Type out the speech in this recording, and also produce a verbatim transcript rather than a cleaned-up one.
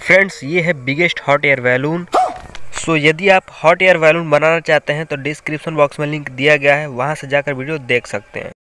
Friends ये है biggest hot air balloon. So यदि आप हॉट एयर बैलून बनाना चाहते हैं तो डिस्क्रिप्शन बॉक्स में लिंक दिया गया है, वहां से जाकर वीडियो देख सकते हैं।